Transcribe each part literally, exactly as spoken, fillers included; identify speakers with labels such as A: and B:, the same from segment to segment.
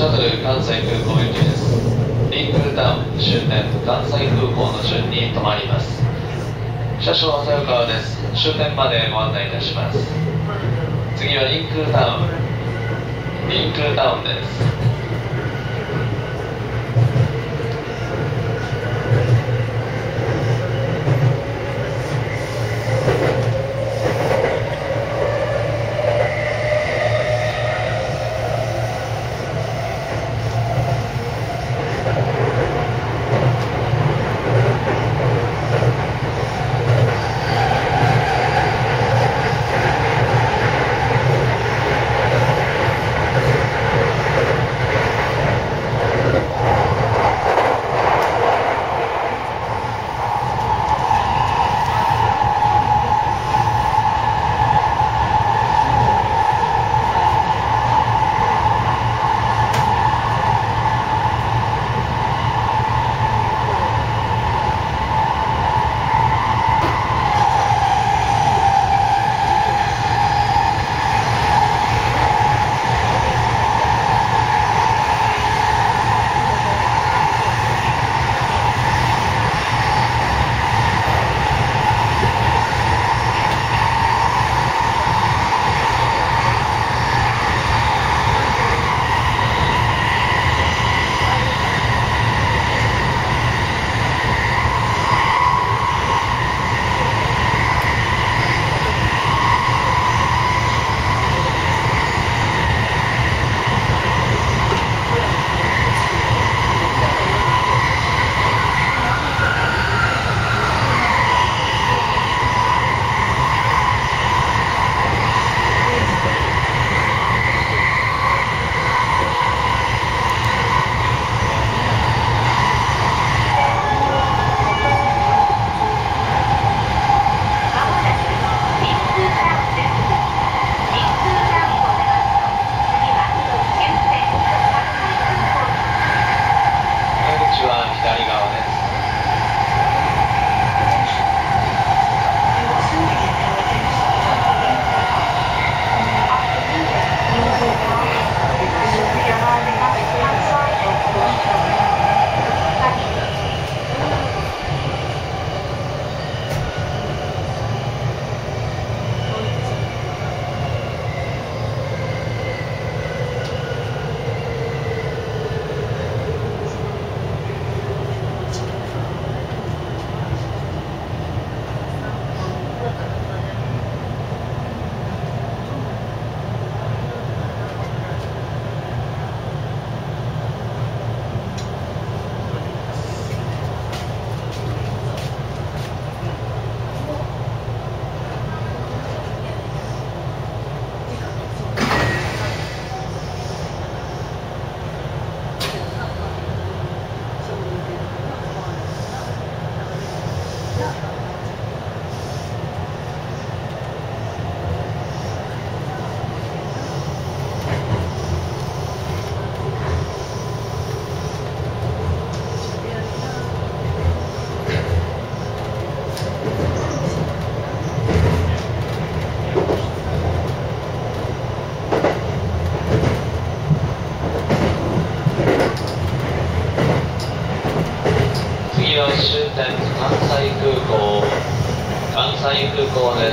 A: ャトル関西空港行きです。リンクルタウン終点関西空港の順に停まります。車掌浅川です。終点までご案内いたします。次はリンクルタウンリンクルタウンです。終点関西空港関西空港です。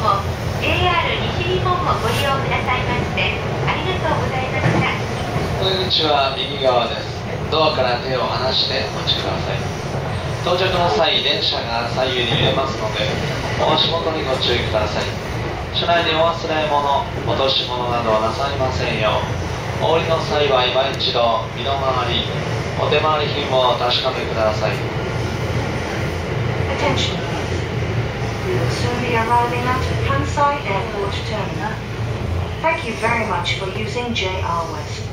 B: も ジェイアール 西日本をご利用くださいましてありがとうございました。
A: お出口は右側です。ドアから手を離してお待ちください。到着の際、電車が左右に揺れますので、お足元にご注意ください。車内にお忘れ物、落とし物などなさいませんよう。お降りの際は今一度身の回り、お手回り品をお確かめください。
C: Attention, we will soon be arriving at Kansai Airport Terminal. Thank you very much for using J R West.